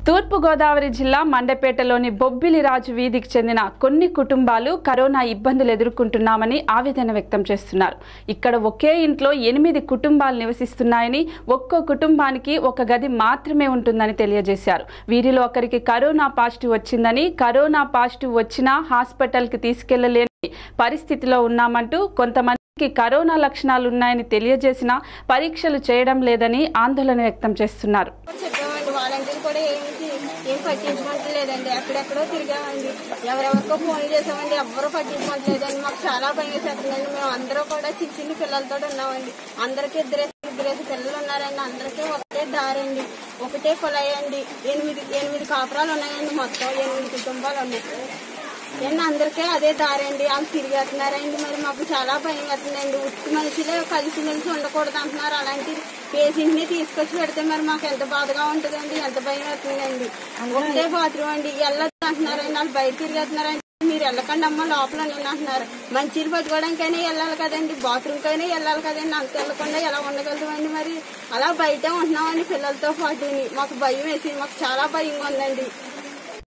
తూర్పు గోదావరి జిల్లా మండపేటలోని బొబ్బిలిరాజు వీధికి చెందిన కొన్ని కుటుంబాలు కరోనా ఇబ్బందులు ఎదుర్కొంటున్నామని ఆవేదన వ్యక్తం చేస్తున్నారు. ఇక్కడ ఒకే ఇంట్లో 8 కుటుంబాలు నివసిస్తున్నాయని, ఒక్కో కుటుంబానికి ఒక గది మాత్రమే ఉంటుందని తెలియజేశారు. వీరిలో ఒకరికి కరోనా పాజిటివ్ వచ్చిందని, కరోనా పాజిటివ్ వచ్చినా హాస్పిటల్కి తీసుకెళ్లలేని పరిస్థితిలో ఉన్నామంటూ, కొంతమందికి కరోనా లక్షణాలు ఉన్నాయని తెలియజేసినా పరీక్షలు చేయడం లేదని ఆందోళన వ్యక్తం చేస్తున్నారు. వాలంటీర్లు కూడా ఏం పట్టించుకోవట్లేదండి. ఎక్కడెక్కడో తిరిగామండి, ఎవరెవరికో ఫోన్ చేసామండి, ఎవ్వరూ పట్టించుకోవట్లేదండి. మాకు చాలా భయం వేసేస్తుందండి. మేము అందరూ కూడా చిన్న పిల్లలతో ఉన్నామండి. అందరికీ ఇద్దరేసి పిల్లలు ఉన్నారండి. అందరికీ ఒకటే దారండి, ఒకటే పొలయండి. 8 కాపురాలు ఉన్నాయండి. మొత్తం 8 కుటుంబాలు ఉన్నాయి. అందరికీ అదే దారండి. వాళ్ళు తిరిగేస్తున్నారండి. మరి మాకు చాలా భయం వేస్తుందండి. ఉత్తి మనుషులే కలిసిమెలిసి ఉండకూడదు అంటున్నారు. అలాంటి పేషెంట్ ని తీసుకొచ్చి పెడితే మరి మాకు ఎంత బాధగా ఉంటుందండి, ఎంత భయం వేస్తుందండి. ఒకటే బాత్రూమ్ అండి, వెళ్ళొద్దు అంటున్నారండి. వాళ్ళు బయట తిరిగేస్తున్నారండి. మీరు వెళ్ళకండి అమ్మ, లోపల అంటున్నారు. మంచిలు పట్టుకోవడానికైనా వెళ్ళాలి కదండి, బాత్రూమ్ కైనా వెళ్ళాలి కదండి. అంత వెళ్ళకుండా ఎలా ఉండగలుగుతామండి? మరి అలా బయటే ఉంటున్నామండి పిల్లలతో పాటు. మాకు భయం వేసి, మాకు చాలా భయంగా ఉందండి.